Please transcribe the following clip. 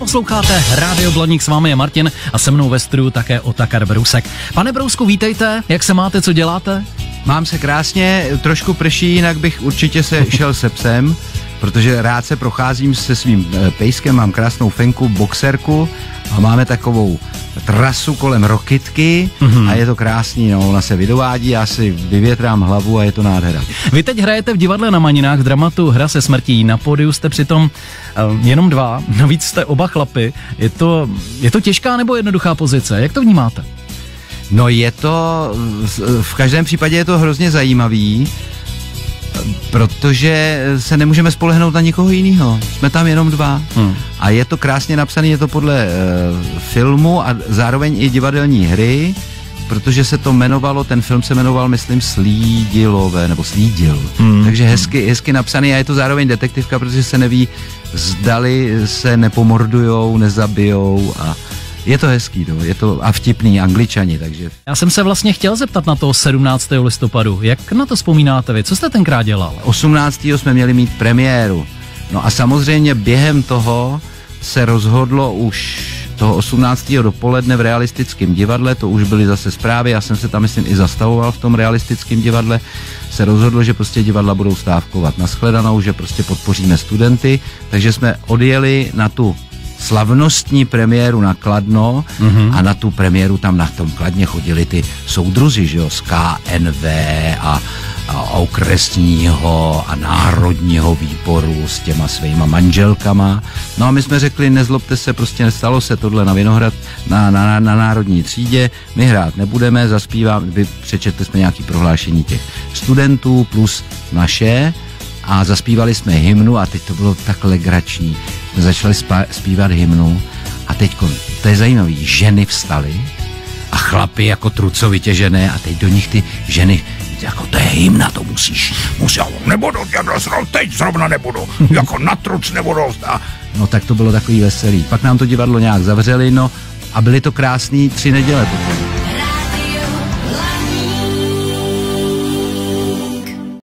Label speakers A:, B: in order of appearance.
A: Posloucháte Rádio Blaník, s vámi je Martin a se mnou ve studiu také Otakar Brousek. Pane Brousku, vítejte, jak se máte, co děláte?
B: Mám se krásně, trošku prší, jinak bych určitě se šel se psem, protože rád se procházím se svým pejskem, mám krásnou fenku, boxerku a máme takovou trasu kolem Rokytky a je to krásný, no, ona se vydovádí, já si vyvětrám hlavu a je to nádhera.
A: Vy teď hrajete v divadle na Maninách v dramatu Hra se smrtí, na pódiu jste přitom jenom dva, navíc jste oba chlapi, je to těžká nebo jednoduchá pozice, jak to vnímáte?
B: No je to, v každém případě je to hrozně zajímavý, protože se nemůžeme spolehnout na nikoho jiného. Jsme tam jenom dva. A je to krásně napsané, je to podle filmu a zároveň i divadelní hry, protože se to jmenovalo, ten film se jmenoval, myslím, Slídilové, nebo Slídil. Takže hezky napsaný a je to zároveň detektivka, protože se neví, zdali se nepomordujou, nezabijou a je to hezký, no, je to a vtipný, Angličani, takže...
A: Já jsem se vlastně chtěl zeptat na to 17. listopadu. Jak na to vzpomínáte vy? Co jste tenkrát dělal?
B: 18. jsme měli mít premiéru. No a samozřejmě během toho se rozhodlo už toho 18. dopoledne v Realistickém divadle, to už byly zase zprávy, já jsem se tam, myslím, i zastavoval v tom Realistickém divadle, se rozhodlo, že prostě divadla budou stávkovat. Nashledanou, že prostě podpoříme studenty, takže jsme odjeli na tu slavnostní premiéru na Kladno a na tu premiéru tam na tom Kladně chodili ty soudruzi, že jo, z KNV a okresního a národního výboru s těma svýma manželkama. No a my jsme řekli, nezlobte se, prostě nestalo se tohle na Vinohrad, na národní třídě, my hrát nebudeme, přečetli jsme nějaký prohlášení těch studentů plus naše a zaspívali jsme hymnu a teď to bylo tak legrační. Jsme začali zpívat hymnu a teďko, to je zajímavý, ženy vstaly a chlapi jako trucovitě ženy a teď do nich ty ženy, jako to je hymna, to musíš, nebudu, teď zrovna nebudu, jako na truc nebudu. No tak to bylo takový veselý. Pak nám to divadlo nějak zavřeli, no a byly to krásný 3 neděle potom.